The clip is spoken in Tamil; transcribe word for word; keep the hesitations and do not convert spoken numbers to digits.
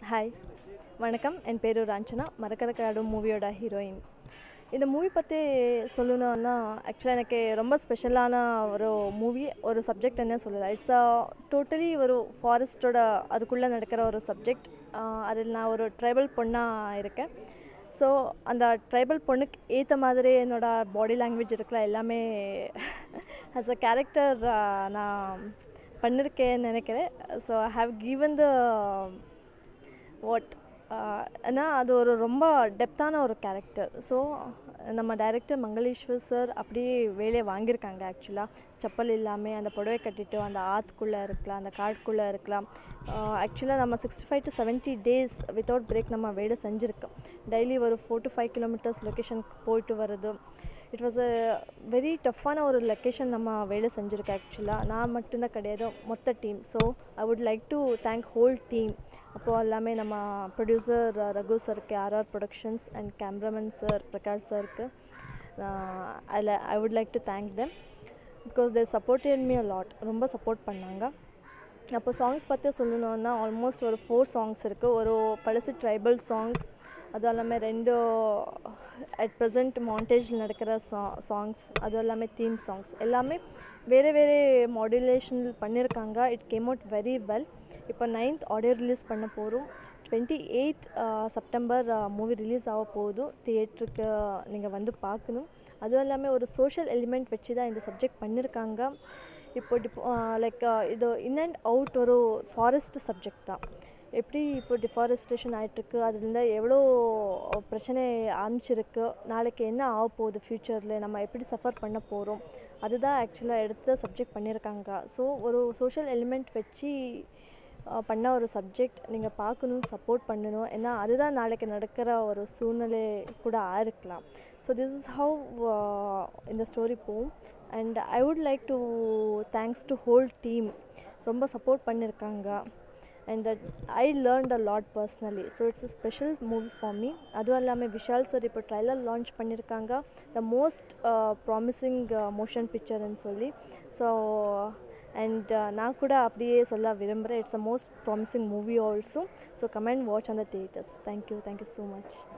ஹாய் வணக்கம், என் பேர் ராஞ்சனா. மறக்காத கல்யாணம் மூவியோட ஹீரோயின். இந்த மூவி பற்றி சொல்லணுன்னா ஆக்சுவலாக எனக்கு ரொம்ப ஸ்பெஷலான ஒரு மூவி, ஒரு சப்ஜெக்ட் என்ன சொல்லலாம். இட்ஸ் அ டோட்டலி ஒரு ஃபாரஸ்ட்டோட அதுக்குள்ளே நடக்கிற ஒரு சப்ஜெக்ட். அதில் நான் ஒரு ட்ரைபல் பொண்ணாக இருக்கேன். ஸோ அந்த ட்ரைபல் பொண்ணுக்கு ஏற்ற மாதிரி என்னோடய பாடி லாங்குவேஜ் இருக்கலாம், எல்லாமே ஆஸ் அ கேரக்டர் நான் பண்ணியிருக்கேன்னு நினைக்கிறேன். So I have given the what ஆனால் அது ஒரு ரொம்ப டெப்த்தான ஒரு கேரக்டர். ஸோ நம்ம டைரக்டர் மங்களேஸ்வர் சார் அப்படியே வேலையை வாங்கியிருக்காங்க. ஆக்சுவலாக செப்பல் இல்லாமல் அந்த புடவை கட்டிட்டு அந்த ஆற்றுக்குள்ளே இருக்கலாம், அந்த காட்டுக்குள்ளே இருக்கலாம். ஆக்சுவலாக நம்ம sixty five to seventy days without break நம்ம வேலை செஞ்சுருக்கோம். டெய்லி ஒரு ஃபோர் டு ஃபைவ் கிலோமீட்டர்ஸ் லொக்கேஷனுக்கு போயிட்டு வர்றது. இட் வாஸ் அ வெரி டஃப்பான ஒரு லொக்கேஷன் நம்ம வேலை செஞ்சுருக்கேன். ஆக்சுவலாக நான் மட்டும்தான் கிடையாது, மொத்த team. So I would like to thank whole team. அப்போது எல்லாமே நம்ம ப்ரொடியூசர் ரகு சருக்கு, RR productions, and cameraman sir Prakash சருக்கு. அதில் I would like to thank them because they supported me a lot. ரொம்ப சப்போர்ட் பண்ணாங்க. அப்போ சாங்ஸ் பற்றி சொல்லணுன்னா ஆல்மோஸ்ட் ஒரு ஃபோர் சாங்ஸ் இருக்குது. ஒரு பழசு ட்ரைபல் சாங், அதுவும் இல்லாமல் ரெண்டு அட் ப்ரெசண்ட் மாண்டேஜில் நடக்கிற சா சாங்ஸ் அதுவும் எல்லாமே தீம் சாங்ஸ் எல்லாமே வேறு வேறு மாடுலேஷன் பண்ணியிருக்காங்க. It came out very well. இப்போ நைன்த் ஆடியோ ரிலீஸ் பண்ண போகிறோம். Twenty eighth September movie release ஆக போகுது. தியேட்டருக்கு நீங்கள் வந்து பார்க்கணும். அதுவும் இல்லாமல் ஒரு சோஷியல் எலிமெண்ட் வச்சு தான் இந்த சப்ஜெக்ட் பண்ணியிருக்காங்க. இப்போ டிப் லைக் இது இன் அண்ட் அவுட் ஒரு ஃபாரஸ்ட் சப்ஜெக்ட் தான். எப்படி இப்போ டிஃபாரஸ்டேஷன் ஆகிட்டுருக்கு, அதுலேருந்து எவ்வளோ பிரச்சனை ஆரம்பிச்சிருக்கு, நாளைக்கு என்ன ஆக போகுது, ஃப்யூச்சரில் நம்ம எப்படி சஃபர் பண்ண போகிறோம், அதுதான் ஆக்சுவலாக எடுத்து சப்ஜெக்ட் பண்ணியிருக்காங்க. ஸோ ஒரு சோஷியல் எலிமெண்ட் வச்சு பண்ண ஒரு சப்ஜெக்ட் நீங்கள் பார்க்கணும், சப்போர்ட் பண்ணணும். ஏன்னா அதுதான் நாளைக்கு நடக்கிற ஒரு சூழ்நிலை கூட ஆயிருக்கலாம். ஸோ திஸ் இஸ் ஹவ் இந்த ஸ்டோரி போகும். And I would like to thanks to whole team. ரொம்ப சப்போர்ட் பண்ணியிருக்காங்க. And that I learned a lot personally. So it's a special movie for me. அதுவும் இல்லாமல் விஷால் சார் இப்போ ட்ரைலர் லான்ச் பண்ணியிருக்காங்க, த மோஸ்ட் ப்ராமிசிங் மோஷன் பிக்சர்னு சொல்லி. ஸோ அண்ட் நான் கூட அப்படியே சொல்ல விரும்புகிறேன், it's a most promising movie also. So come and watch on the theatres. Thank you thank you so much.